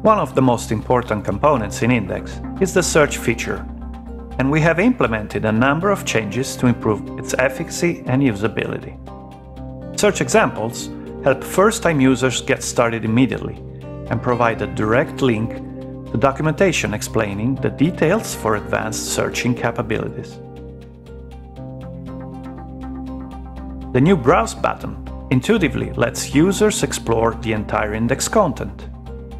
One of the most important components in Index is the search feature, and we have implemented a number of changes to improve its efficacy and usability. Search examples help first-time users get started immediately and provide a direct link to documentation explaining the details for advanced searching capabilities. The new Browse button intuitively lets users explore the entire index content.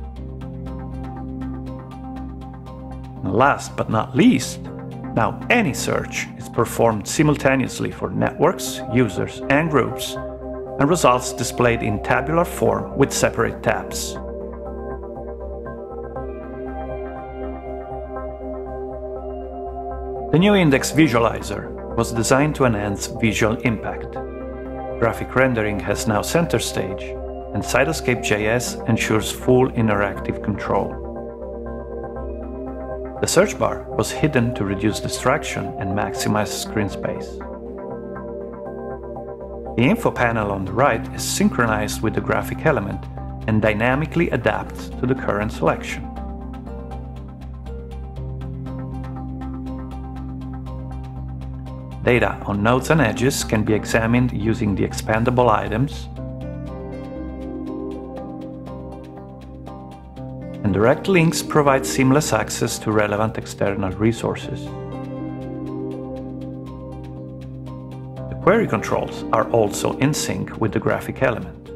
And last but not least, now any search is performed simultaneously for networks, users, and groups, and results displayed in tabular form with separate tabs. The new Index Visualizer was designed to enhance visual impact. Graphic rendering has now center stage, and Cytoscape.js ensures full interactive control. The search bar was hidden to reduce distraction and maximize screen space. The info panel on the right is synchronized with the graphic element and dynamically adapts to the current selection. Data on nodes and edges can be examined using the expandable items, and direct links provide seamless access to relevant external resources. The query controls are also in sync with the graphic element.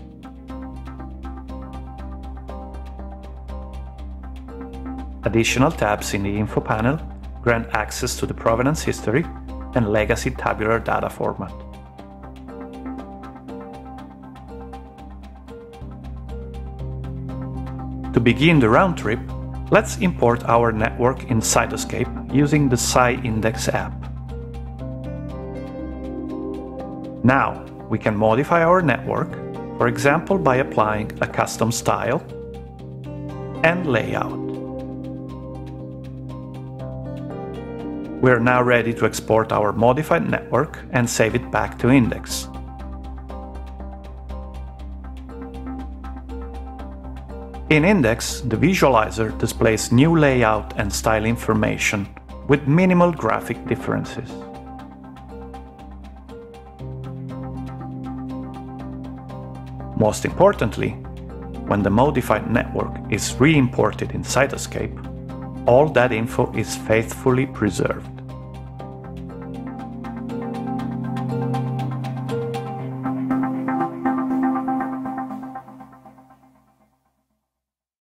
Additional tabs in the info panel grant access to the provenance history and legacy tabular data format. To begin the round trip, let's import our network in Cytoscape using the SciIndex app. Now we can modify our network, for example by applying a custom style and layout. We are now ready to export our modified network and save it back to Index. In Index, the visualizer displays new layout and style information with minimal graphic differences. Most importantly, when the modified network is re-imported in Cytoscape, all that info is faithfully preserved.